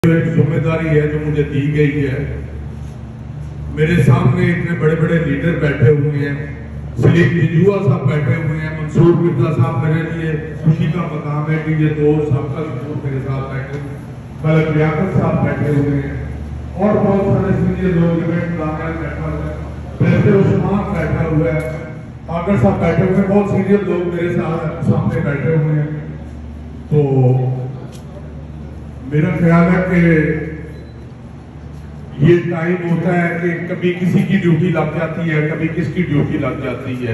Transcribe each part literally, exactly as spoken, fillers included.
एक जिम्मेदारी है जो मुझे दी गई है। मेरे सामने इतने बड़े बड़े लीडर बैठे हुए हैं, सलीम जिंजुआ साहब बैठे हुए हैं, मंसूर मिर्जा साहब मेरे लिए खुशी का मकाम है कि ये दो सबका मेरे साथ बैठे, मलक लियाकत साहब बैठे हुए हैं और बहुत सारे सीनियर लोग बैठा हुआ है, प्रेसिडेंट उस्मान बैठा हुआ है, आगर साहब बैठे हुए हैं, बहुत सीनियर लोग मेरे साथ सामने बैठे हुए हैं। तो मेरा ख्याल है कि ये टाइम होता है कि कभी किसी की ड्यूटी लग जाती है, कभी किसकी ड्यूटी लग जाती है।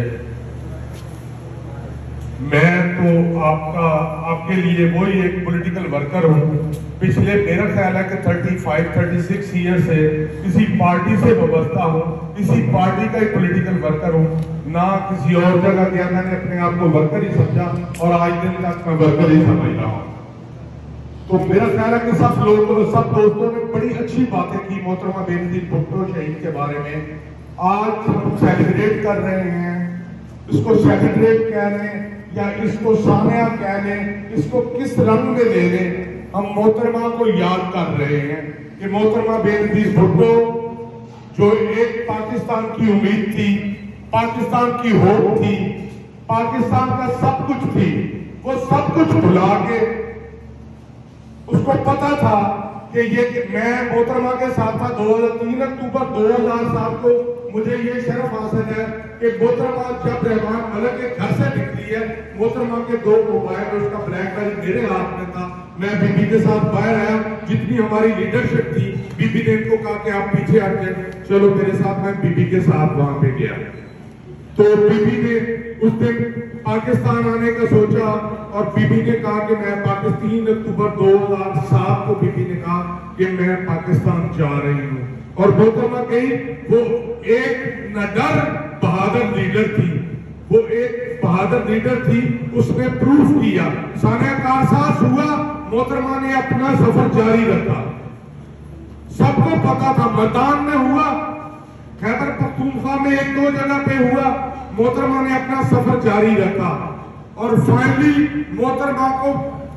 मैं तो आपका आपके लिए वही एक पॉलिटिकल वर्कर हूँ। पिछले मेरा ख्याल है कि पैंतीस छत्तीस ईयर से किसी पार्टी से वाबस्ता हूँ, किसी पार्टी का ही पॉलिटिकल वर्कर हूँ, ना किसी और जगह गया। मैंने अपने आप को वर्कर ही समझा और आज दिन तक मैं वर्कर ही समझ रहा हूँ। तो मेरा ख्याल है कि सब लोगों सब दोस्तों ने बड़ी अच्छी बातें की मोहतरमा बेनजीर भुट्टो शहीद के बारे में। आज हम सेलिब्रेट कर रहे हैं, इसको सेलिब्रेट कह लें या इसको सानिया कह लें, इसको किस रंग में ले लें, हम मोहतरमा को याद कर रहे हैं कि मोहतरमा बेनजीर भुट्टो जो एक पाकिस्तान की उम्मीद थी, पाकिस्तान की होप थी, पाकिस्तान का सब कुछ थी, वो सब कुछ भुला के उसको पता था कि ये मैं मोहतरमा के साथ था। दो हजार तीन अक्टूबर दो हजार सात को मुझे ये शर्फ हासिल है कि मोहतरमा जब रहमान मलक के घर से निकली है, मोहतरमा के दो मोबाइल उसका ब्लैकबेरी मेरे हाथ में था। मैं बीबी के साथ बाहर आया, जितनी हमारी लीडरशिप थी, बीबी ने इनको कहा कि आप पीछे हट जाए, चलो मेरे साथ। मैं बीबी के साथ वहां पे गया तो बीबी ने उस दिन पाकिस्तान आने का सोचा और बीबी ने कहा कि मैं पाकिस्तान तीन अक्टूबर दो हजार सात को बीबी ने कहा कि मैं पाकिस्तान जा रही हूँ। और मोहतरमा गई, वो एक नडर बहादुर लीडर थी, वो एक बहादुर लीडर थी, उसने प्रूफ किया। सानिया का एहसास हुआ, मोहतरमा ने अपना सफर जारी रखा। सबको पता था मैदान में हुआ, खैबर पख्तूनख्वा में एक दो जगह पे हुआ, मोहतरमा ने अपना सफर जारी रखा और फाइनली मोहतरमा को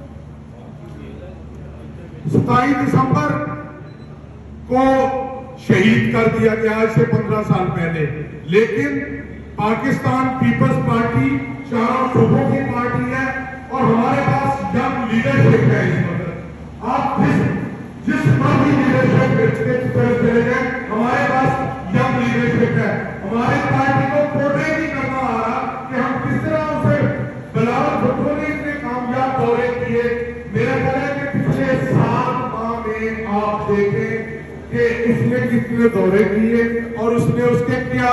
सताईस दिसंबर को शहीद कर दिया गया, आज से पंद्रह साल पहले। लेकिन पाकिस्तान पीपल्स पार्टी चारों सूबों की पार्टी है और हमारे पास यंग लीडरशिप है। इस वक्त आप जिस जिस पार्टी लीडरशिप चले गए, हमारे पास यंग लीडरशिप है। हमारी पार्टी को पोर्ट्रेट नहीं करना आ रहा कि हम किस तरह से बिलावल भुट्टो ने इतने कामयाब दौरे किए। मेरा ख्याल है कि पिछले सात माह में आप देखें कि उसने कितने दौरे किए और उसने उसके क्या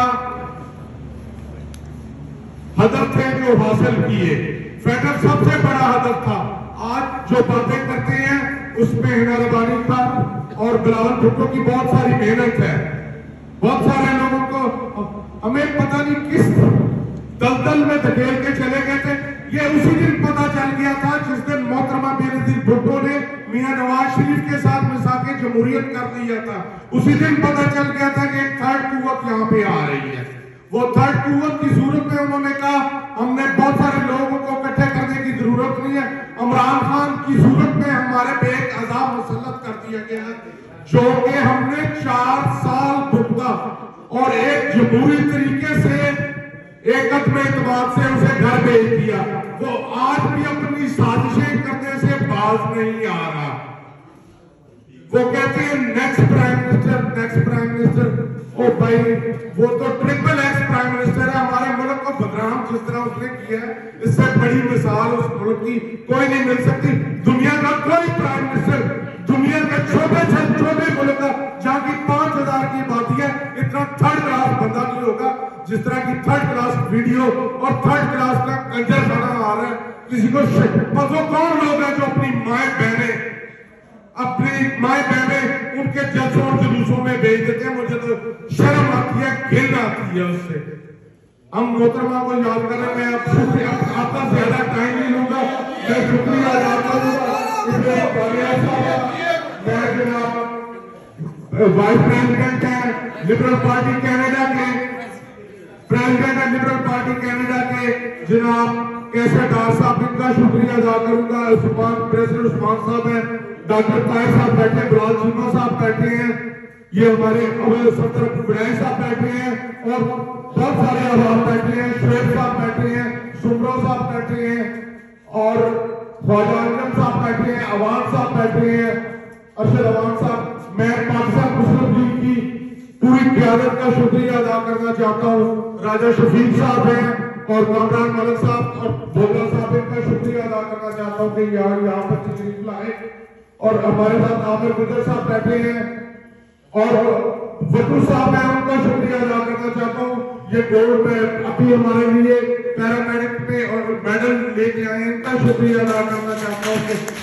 हदफ थे जो हासिल किए। फेडरल सबसे बड़ा हदफ था। आज जो बातें करते हैं उसमें हिना रबानी था और बिलावल भुट्टो की बहुत सारी मेहनत है। बहुत सारे लोगों को हमें पता नहीं किस दलदल में धकेल के चले गए थे। ये उसी दिन पता चल गया था जिस दिन मोहतरमा बेनजीर भुट्टो ने मियां नवाज शरीफ के साथ मिसाके जमहूरियत कर दिया था। उसी दिन पता चल गया था कि एक थर्ड कुव्वत यहाँ पे आ रही है। वो थर्ड कुव्वत की सूरत में उन्होंने कहा हमने बहुत सारे लोगों को इकट्ठे करने की जरूरत नहीं है, इमरान खान की सूरत में हमारे पे एक अजाब मुसल्लत कर दिया गया है जो कि हमने चार साल भुगता और एक जमहूरी तरीके से एक अदम एतमाद से उसे घर भेज दिया। वो आज भी अपनी साजिशें करने से बाज नहीं आ रहा। वो कहते हैं next prime minister, next prime minister. ओ भाई, वो तो ट्रिपल एक्स प्राइम मिनिस्टर है। हमारे मुल्क को बदनाम जिस तरह उसने किया है, इससे बड़ी मिसाल उस मुल्क की कोई नहीं मिल सकती। दुनिया का कोई प्राइम मिनिस्टर, दुनिया के छोटे से छोटे मुल्क का जहाँ की पांच हजार की आबादी है, इतना थर्ड क्लास बंदा नहीं होगा जिस तरह की थर्ड क्लास वीडियो और थर्ड क्लास का कंजर खाना आ रहा है किसी को। बस वो कौन लोग हैं जो अपनी माए बहने अपनी माए बहने उनके जलसों और जुलूसों में भेज देते हैं। मुझे तो शर्म आती है, घिन आती है उससे। हम मोहतरमा को याद कर रहे हैं। मैं अब शुक्रिया आपका ज्यादा टाइम नहीं लूंगा, मैं शुक्रिया अदा करूंगा। मैं जनाब वाइस प्रेसिडेंट है लिबरल पार्टी कनाडा के, प्रेसिडेंट है लिबरल पार्टी कनाडा के जनाब कैसर डार साहब, इनका शुक्रिया अदा करूंगा। उस्मान प्रेसिडेंट उस्मान साहब है, डॉक्टर ताहिर साहब बैठे हैं, बिलाल चीमा साहब बैठे हैं, ये हमारे अवैध सदर विनय साहब बैठे हैं और बहुत सारे अहबाब बैठे हैं, शुएब साहब बैठे हैं, सुमरो साहब बैठे हैं और ख्वाजा आजम साहब बैठे हैं, अवान साहब बैठे हैं, अरशद अवान साहब। मैं पाकिस्तान मुस्लिम लीग की पूरी क़यादत का शुक्रिया अदा करना चाहता हूँ। राजा शफीक साहब हैं और कामरान मलिक साहब और बोला साहब, इनका शुक्रिया अदा करना चाहता हूँ कि यहाँ यहाँ पर तशरीफ लाए। और हमारे साथ आमिर गुजर साहब बैठे हैं और वटू साहब हैं, उनका शुक्रिया अदा करना चाहता हूँ। ये गोल्ड में अभी हमारे लिए पैरामेडिक में और मेडल लेके आए हैं, इनका शुक्रिया अदा करना चाहता हूँ।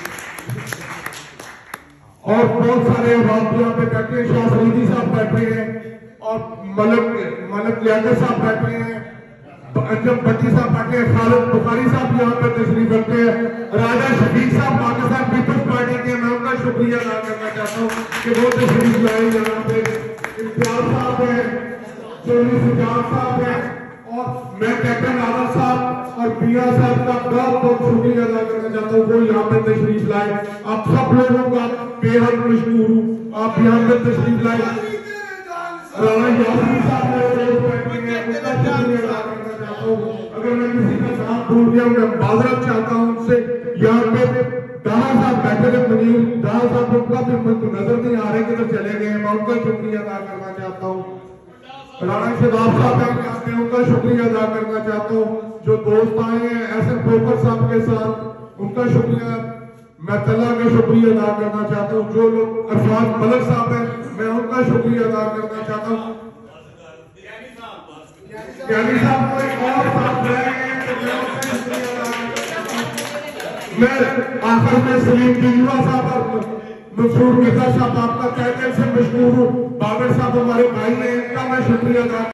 और बहुत सारे अहबाब यहाँ पे बैठे हैं, शाह फरीदी साहब बैठे हैं और मलक मलक लियाकत साहब बैठे हैं, अंजम भट्टी साहब बैठे हैं, खालिद बुखारी साहब यहाँ पे तशरीफ रखते हैं, राजा शफीक साहब पाकिस्तान पीपल्स पार्टी के, मैं उनका शुक्रिया अदा करना चाहता हूँ कि वो तशरीफ लाए यहाँ पे। इम्तियाज साहब हैं, चौधरी सुजान साहब हैं और मैं कैप्टन आदर साहब और पिया साहब का बहुत बहुत शुक्रिया अदा करना चाहता हूँ, वो यहाँ पे तशरीफ लाए। आप सब लोगों का बेहद मशहूर हूँ, आप यहाँ पे तशरीफ लाए। राणा यासीन साहब मेरे दोस्त बैठे हैं, उनका शुक्रिया अदा करना चाहता हूँ। अगर मैं किसी का नाम भूल गया मैं माजरत चाहता हूँ उनसे। यहाँ पे दाहा साहब बैठे थे, मुनीर दाहा साहब, उनका भी नजर नहीं आ रहे किधर चले गए, मैं उनका शुक्रिया अदा करना चाहता हूँ। राणा शदाब साहब हैं, मैं उनका शुक्रिया अदा करना चाहता हूँ। जो दोस्त आए हैं एस एम पोकर साहब के साथ, उनका शुक्रिया मैं तल्ला का शुक्रिया अदा करना चाहता हूँ। जो लोग अरफान मलिक साहब हैं, मैं उनका शुक्रिया अदा करना चाहता हूँ। यानी साहब को एक और साथ रहे हैं तो मैं उनका शुक्रिया अदा करना चाहता हूँ। मैं आखिर में सलीम बिजवा साहब और मंसूर मिर्जा साहब आपका कहते से मशहूर हूँ, बाबर साहब हमारे भाई हैं, इनका मैं शुक्रिया अदा